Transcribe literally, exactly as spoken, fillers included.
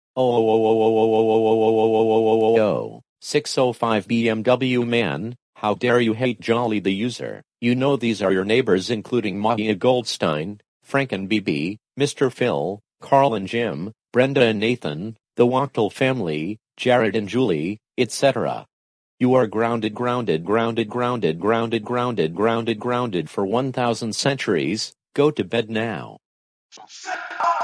Oh, six oh five B M W man, how dare you hate Jolly the user? You know these are your neighbors including Maya Goldstein, Frank and B B, Mister Phil, Carl and Jim, Brenda and Nathan, the Wachtel family, Jared and Julie, et cetera. You are grounded grounded grounded grounded grounded grounded grounded grounded for one thousand centuries. Go to bed now.